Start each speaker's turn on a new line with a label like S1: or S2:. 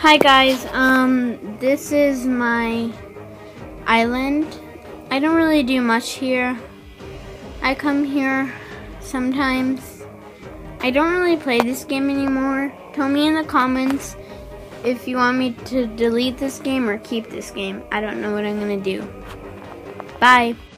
S1: Hi guys, this is my island. I don't really do much here. I come here sometimes. I don't really play this game anymore. Tell me in the comments if you want me to delete this game or keep this game. I don't know what I'm gonna do. Bye.